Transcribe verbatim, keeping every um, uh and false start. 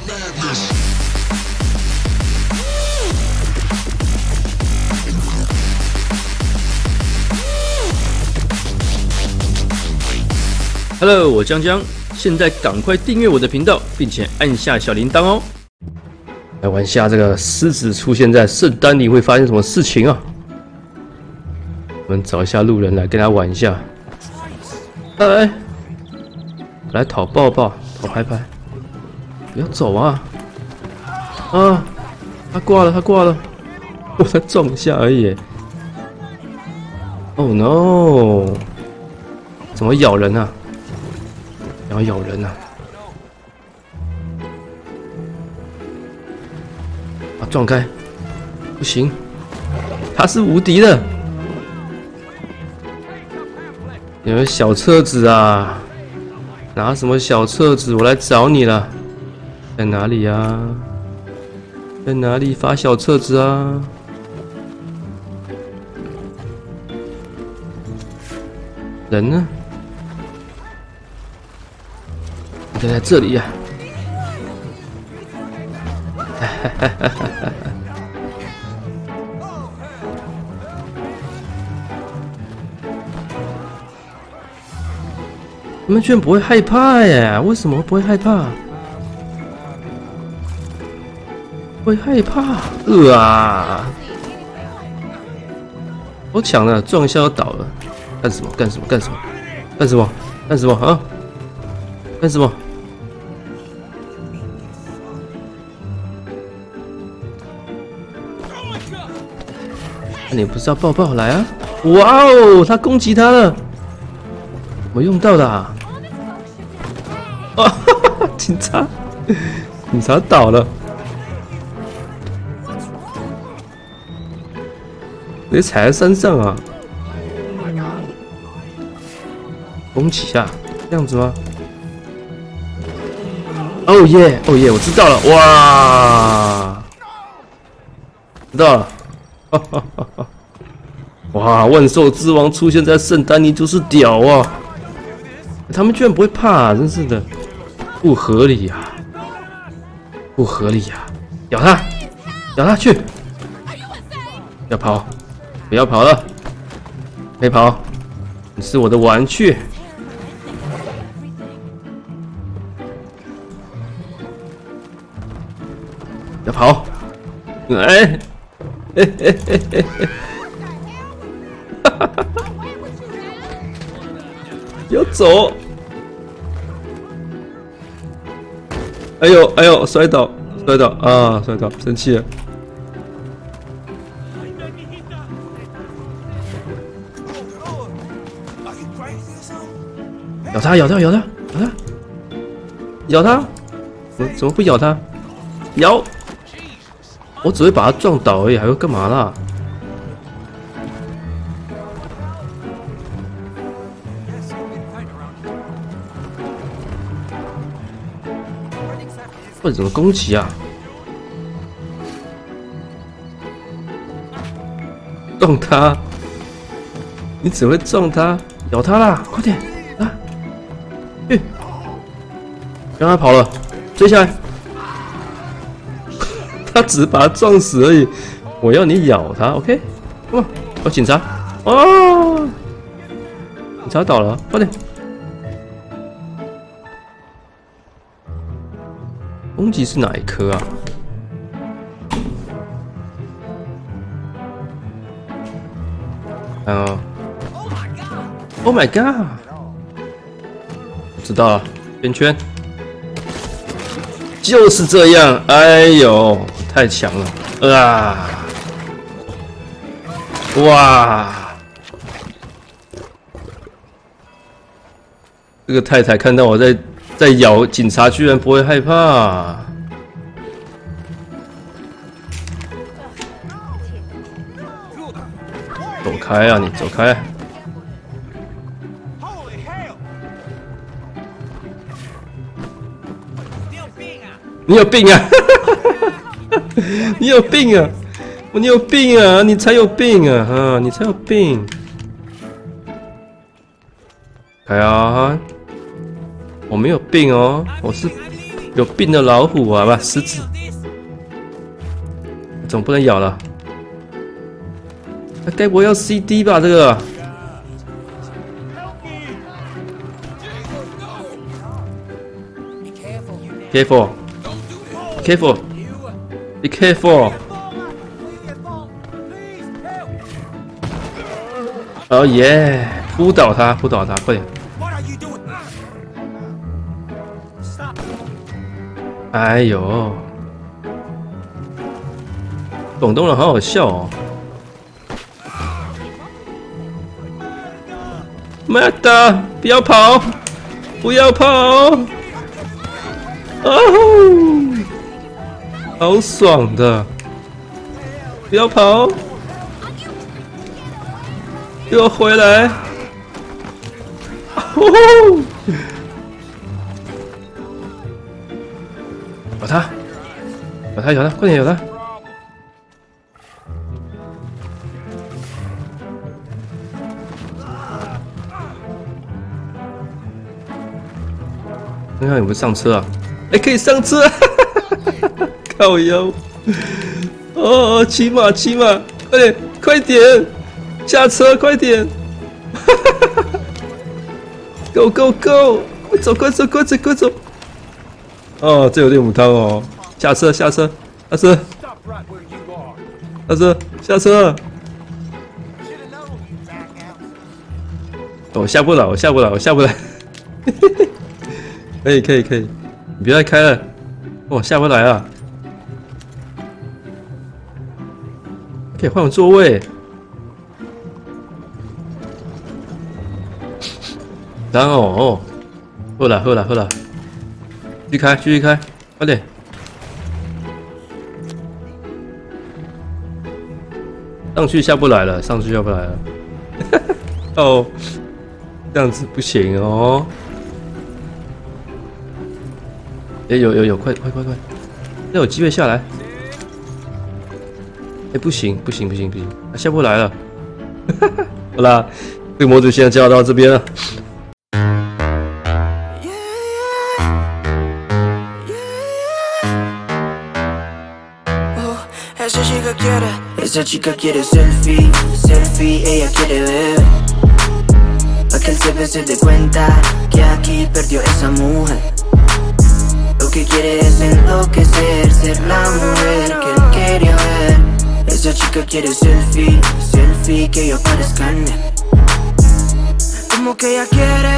Hello， 我江江，现在赶快订阅我的频道，并且按下小铃铛哦。来玩下这个狮子出现在圣丹尼会发生什么事情啊？我们找一下路人来跟他玩一下。哎，来讨抱抱，讨拍拍，不要走啊！啊，他挂了，他挂了，我才撞一下而已。Oh no！ 怎么咬人啊？然后咬人啊！啊，撞开！不行，他是无敌的。有没有小册子啊？拿什么小册子？我来找你了，在哪里啊？在哪里发小册子啊？人呢？就在这里呀、啊！你们居然不会害怕耶？为什么不会害怕？会害怕？呃啊！好强的，撞一下就倒了。干什么？干什么？干什么？干什么？干什么啊？干什么？你不是要抱抱来啊？哇哦，他攻击他了，我用到的啊！啊，警察，警察倒了，别踩在身上啊！攻击啊，这样子吗？哦耶，哦耶，我知道了，哇，知道了。哈哈哈哈！哇，万兽之王出现在圣丹尼就是屌啊！他们居然不会怕、啊，真是的，不合理呀、啊！不合理呀、啊！咬他，咬他去！要跑，不要跑了，别跑，你是我的玩具。要跑，哎！嘿嘿嘿嘿嘿！哈哈哈哈！要走！哎呦哎呦，摔倒摔倒啊！摔倒，生气了！咬他咬他咬他咬他咬他！怎么怎么不咬他？咬！我只会把他撞倒而已，还会干嘛啦？或者怎么攻击啊？撞他！你只会撞他，咬他啦！快点啊！去！让他跑了，追下来！他只是把他撞死而已，我要你咬他 ，OK？ 哇，有警察！哦，警察倒了，快点！攻击是哪一颗啊？啊 ！Oh my god！ 我知道了，圈圈。就是这样，哎呦，太强了啊！哇，这个太太看到我在在咬警察，居然不会害怕。走开啊，你走开！你有病啊！你有病啊！你有病啊！你才有病啊！啊，你才有病！开啊！我没有病哦，我是有病的老虎啊，不，狮子，总不能咬了。那该不会要 C D 吧？这个。Careful, careful, be careful. 哦耶！扑倒他，扑倒他，快点！哎呦，广东人好好笑哦！妈的，不要跑，不要跑！哦，好爽的！不要跑，给我回来！哦，咬他，咬他，咬他，快点咬他！看看有没有上车啊？哎、欸，可以上车、啊！靠腰！哦，骑马，骑马，快点，快点，下车，快点 ！Go go go！ 快走，快走，快走，快走！哦，这有点母汤哦！下车，下车，下车，下车，下车！我、哦、下不来，我下不来，我下不来！可以，可以，可以。你别再开了，我、哦、下不来啊！可以换我座位。然后哦，喝了，喝了，喝了，继续开，继续开，快点！上去下不来了，上去下不来了。哦，这样子不行哦。哎、欸，有有有，快快快快！要有机会下来。哎、欸，不行不行不行不行，他下不来了。好啦，这个模组先介绍到这边了。 Esa chica quiere, esa chica quiere selfie, selfie, ella quiere ver. Pa' que el C P se dé cuenta que aquí perdió esa mujer. Lo que quiere es enloquecer, ser la mujer que él quería ver. Esa chica quiere selfie, selfie, que yo parezca en él. Como que ella quiere